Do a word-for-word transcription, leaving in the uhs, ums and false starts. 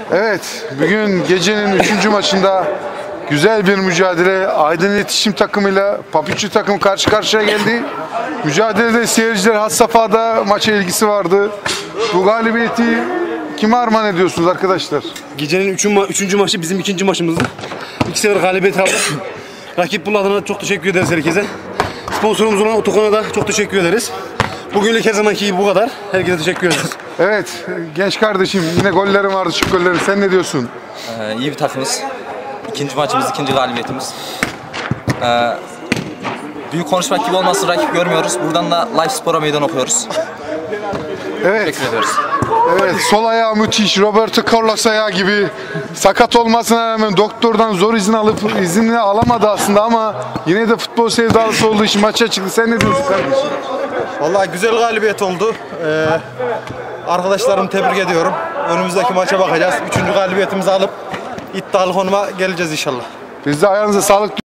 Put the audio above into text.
Evet, bugün gecenin üçüncü maçında güzel bir mücadele. Aydın İletişim takımıyla Papuççu takım karşı karşıya geldi. Mücadelede seyirciler had safhada maça ilgisi vardı. Bu galibiyeti kime armağan ediyorsunuz arkadaşlar? Gecenin üçüncü, ma üçüncü maçı bizim ikinci maçımızdı. İki sefer galibiyet aldık. Rakip Bulu adına çok teşekkür ederiz herkese. Sponsorumuz olan Otokon'a da çok teşekkür ederiz. Bugünlük her zamanki gibi bu kadar. Herkese teşekkür ederiz. Evet, genç kardeşim yine gollerim vardı, şık gollerim. Sen ne diyorsun? Ee, iyi bir takımız. İkinci maçımız, ikinci galibiyetimiz. Ee, büyük konuşmak gibi olmasın, rakip görmüyoruz. Buradan da Life Spor'a meydan okuyoruz. Evet. Teşekkür ediyoruz. Evet, sol ayağı müthiş. Roberto Carlos ayağı gibi. Sakat olmasına rağmen doktordan zor izin alıp izinini alamadı aslında ama yine de futbol sevdalısı olduğu için maça çıktı. Sen ne diyorsun kardeşim? Vallahi güzel galibiyet oldu. Ee, arkadaşlarımı tebrik ediyorum. Önümüzdeki maça bakacağız. Üçüncü galibiyetimizi alıp iddialı konuma geleceğiz inşallah. Biz de ayağınıza sağlık.